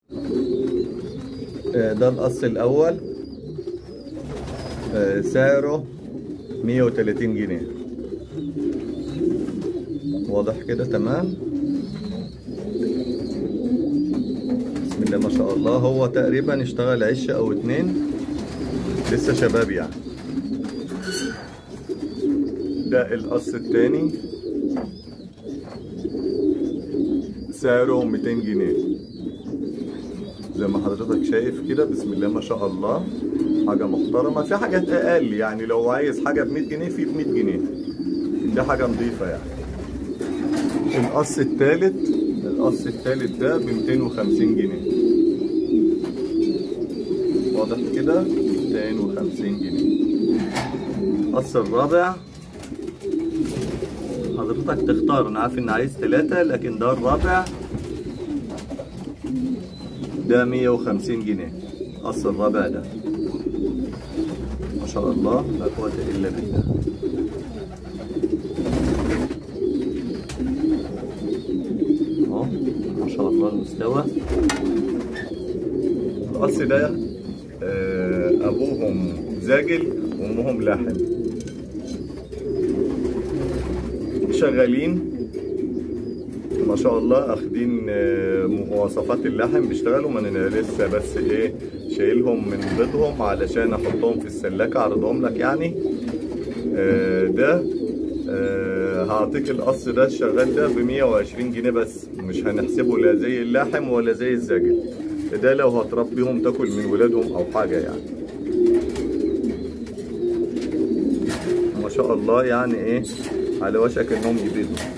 ده القص الاول، سعره 130 جنيه. واضح كده؟ تمام. بسم الله ما شاء الله. هو تقريبا اشتغل عشة او 2، لسه شباب يعني. ده القص التاني، سعره 200 جنيه زي ما حضرتك شايف كده. بسم الله ما شاء الله، حاجة محترمة. في حاجات أقل يعني، لو عايز حاجة ب100 جنيه في ب100 جنيه، دي حاجة نظيفة يعني. القص التالت ده ب250 جنيه. واضح كده؟ 250 جنيه. القص الرابع حضرتك تختار، أنا عارف إن عايز 3 لكن ده الرابع، ده 150 جنيه. القص الرابع ده ما شاء الله لا قوة إلا بالله. اهو ما شاء الله المستوى. القص ده أبوهم زاجل وأمهم لاحم، شغالين ما شاء الله، اخدين مواصفات اللحم، بيشتغلوا. ما انا لسه بس ايه شايلهم من بيضهم علشان احطهم في السلاكه اعرضهم لك يعني. ده هعطيك القص ده الشغال ده ب120 جنيه بس، مش هنحسبه لا زي اللحم ولا زي الزاجل. ده لو هتربيهم تاكل من ولادهم او حاجه يعني. ما شاء الله يعني ايه، على وشك انهم يبيضوا.